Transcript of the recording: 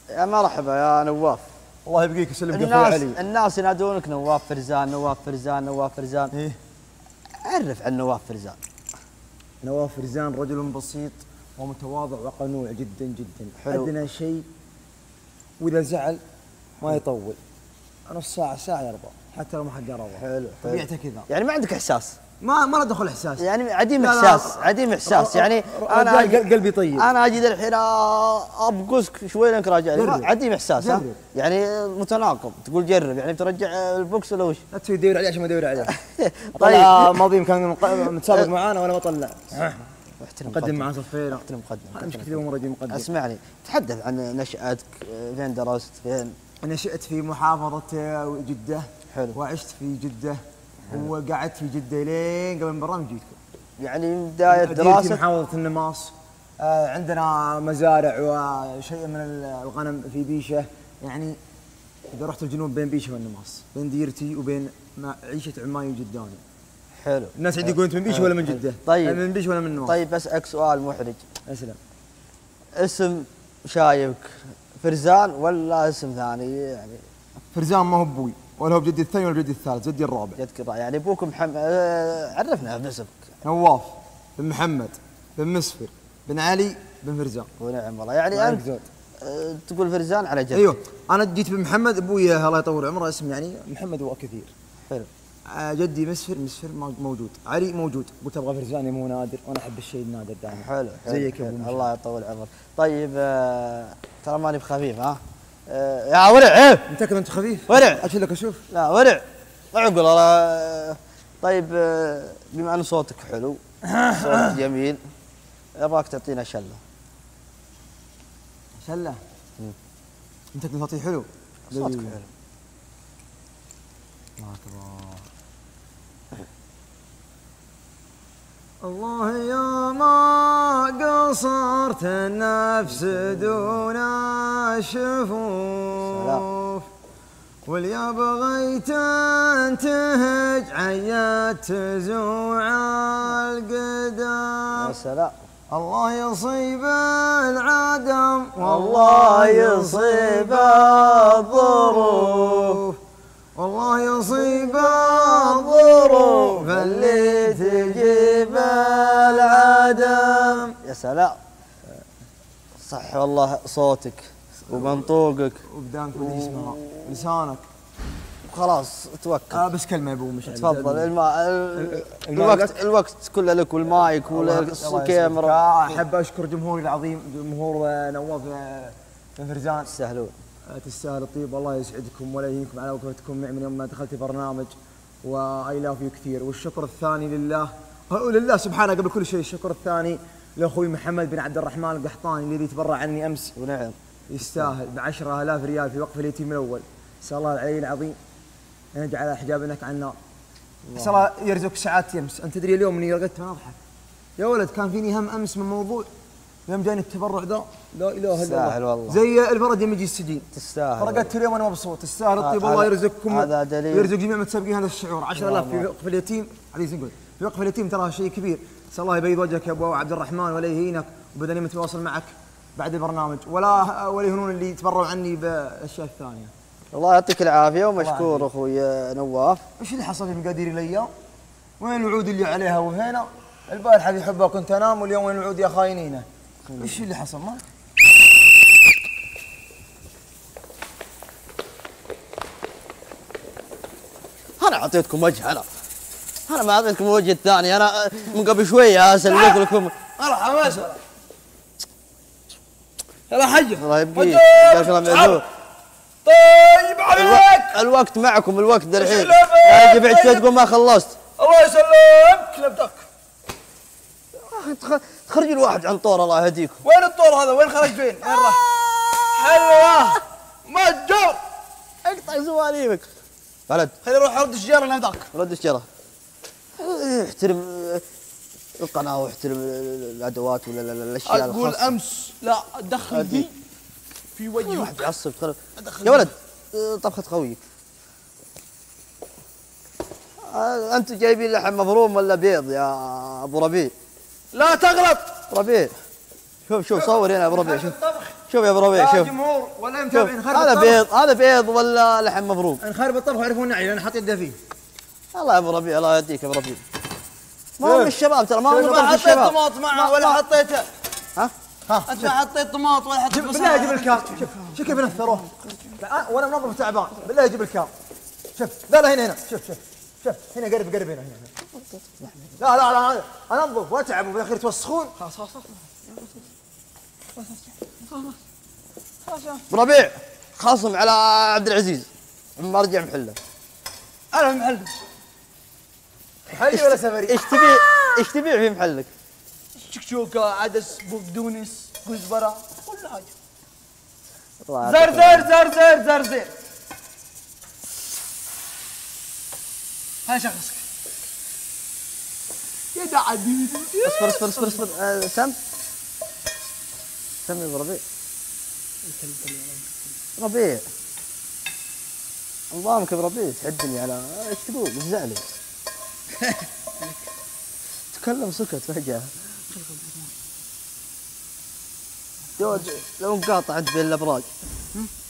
يا مرحبا يا نواف. الله يبقيك ويسلمك يا اخوي علي. الناس ينادونك نواف فرزان، نواف فرزان، نواف فرزان. ايه عرف عن نواف فرزان. نواف فرزان رجل بسيط ومتواضع وقنوع جدا جدا. حلو. ادنى شيء واذا زعل ما يطول، نص ساعه ساعه يرضى حتى لو ما حد يرضى. حلو. طبيعته كذا، يعني ما عندك احساس؟ ما له دخل احساس، يعني عديم لا احساس. عديم احساس. يعني انا قلبي طيب. انا اجي الحين ابقسك شوي لانك راجع. عديم احساس. ها يعني متناقض. تقول جرب، يعني بترجع البوكس ولا وش؟ لا تسوي تدور عليه عشان ما ادور عليه. طيب ماضي كان متسابق معانا وانا بطلع. احترم مقدم مع صفينا. احترم مقدم. مشكلتي اليوم رجل مقدم. اسمعني، تحدث عن نشأتك، فين درست، فين؟ نشأت في محافظة جدة. حلو. وعشت في جدة. وقعدت في جدة لين قبل البرنامج جيتكم. يعني بداية دراسة محافظة النماص. عندنا مزارع وشيء من الغنم في بيشة. يعني إذا رحت الجنوب بين بيشة والنماص، بين ديرتي وبين عيشة عماني وجداني. حلو. الناس عندي يقولون أنت من بيشة ولا من جدة؟ طيب. من بيشة ولا من النماص؟ طيب بسألك سؤال محرج. اسلم. اسم شايبك فرزان ولا اسم ثاني يعني؟ فرزان ما هو ابوي ولا هو بجدي الثاني ولا بجدي الثالث، جدي الرابع. جدك الرابع. يعني ابوك محمد. عرفنا بنسبك. نواف بن محمد بن مسفر بن علي بن فرزان. ونعم والله. يعني انت تقول فرزان على جد. ايوه انا جيت بمحمد، ابوي الله يطول عمره اسم يعني محمد وكثير. حلو. جدي مسفر موجود، علي موجود. قلت ابغى فرزاني مو نادر وانا احب الشيء النادر دائما. حلو. زيك يا ابو الله يطول عمرك. طيب ترى ماني بخفيف. ها يا ورع. عيب. متاكد انت خفيف؟ ورع. اشيلك اشوف. لا ورع. اعقل والله. طيب بما ان صوتك حلو، صوتك جميل، ابغاك تعطينا شله. شله؟ انت صوتي حلو. صوتك حلو. الله اكبر. الله يا ما قصرت النفس دون الشفوف، واليا بغيت انتهج عيت تزوع القدم. يا سلام. الله يصيب العدم والله يصيب الظروف، والله يصيب الظروف اللي تجيب العدم. يا سلام. صح والله صوتك ومنطوقك وبدانك ودي اسمها لسانك. خلاص توكل. بس كلمه يا ابو مشعل. تفضل. الوقت كله لك، والمايك والكاميرا. احب اشكر جمهوري العظيم، جمهور نواف بن فرزان. تستاهلون. تستاهل الطيب. والله يسعدكم ولا يهينكم على وقفتكم معي من يوم ما دخلت برنامج، واي لاف يو كثير. والشكر الثاني لله سبحانه قبل كل شيء. الشكر الثاني لاخوي محمد بن عبد الرحمن القحطاني الذي تبرع عني امس. ونعم. يستاهل ب10,000 ريال في وقف اليتيم الاول. اسال الله العلي العظيم ان يجعل حجابك عن النار. اسال الله يرزقك ساعات يمس. انت تدري اليوم اني رقدت وانا اضحك يا ولد، كان فيني هم امس من موضوع يوم جاني التبرع ذا. لا اله الا الله. تستاهل والله. زي الفرد يوم يجي السجين. تستاهل. فرقدت اليوم وانا مبسوط. تستاهل الطيب. الله يرزقكم. هذا دليل. ويرزق جميع المتسابقين هذا الشعور. 10,000 في وقف اليتيم. عزيز نقول في وقف اليتيم ترى شيء كبير. اسال الله يبيض وجهك يا ابو عبد الرحمن ولا يهينك، وبدني متواصل معك بعد البرنامج، ولا يهونون اللي يتبرعوا عني بالاشياء الثانيه. الله يعطيك العافيه ومشكور اخوي نواف. ايش اللي حصل في مقادير الايام؟ وين الوعود اللي عليها وهنا؟ البارحه في حبها كنت انام، واليوم وين الوعود يا خاينينه؟ ايش اللي حصل؟ ما انا اعطيتكم وجه. انا ما اعطيتكم الوجه الثاني. انا من قبل شويه اسلمك لكم. مرحبا ما اسال. يلا حجه. الله يبقيك. طيب عليك. الوقت معكم. الوقت الحين. لا تجي بعد شوي تقول ما خلصت. الله يسلمك. لبدك. تخرج الواحد عن طور. الله يهديكم. وين الطور هذا؟ وين خرج فين؟ وين راح؟ حلوه متجر. اقطع سواليفك ولد. خليني اروح ارد الشجره اللي ذاك. رد الشجره. احترم القناه واحترم الادوات ولا الاشياء الخاصه. اقول امس لا ادخل ذي في وجهي. واحد يعصب. يا ولد طبخه خويك. انتم جايبين لحم مفروم ولا بيض يا ابو ربيع؟ لا تغلط. ربيع شوف صور هنا يا ابو ربيع. شوف شوف يا ابو ربيع يا شوف جمهور ولا شوف متابعين خرب هذا الطبخ. بيض، هذا بيض ولا لحم مفروم؟ نخرب الطبخ يعرفون نعي لان حاط يده فيه. الله يا ابو ربيع الله يهديك يا ابو ربيع. ما هو من الشباب ترى، ما هو ما من حطيت الشباب. طماط معه ولا حطيته. ها؟ انت ما حطيت طماط ولا حطيت بالله يجيب الكام. شوف كيف نثروه. وانا منظف تعبان. بالله يجيب الكام. شوف لا هنا شوف هنا قرب هنا. لا انظف واتعب وبالاخير توسخون. خلاص ابو ربيع خاصم على عبد العزيز ما رجع محله. انا محل حلي ولا سفري؟ ايش تبيع في محلك؟ شكشوكه، عدس، بقدونس، كزبره، كل حاجه. الله زر يعطيك زر زر زر زر زر. هاي شخصك يا عديد. اصبر سم يا ابو ربيع. ربيع نظامك يا ابو ربيع تحدني على ايش تقول؟ ايش زعلك؟ تكلم سكت فجأة. لو انقاطع انت بين الابراج.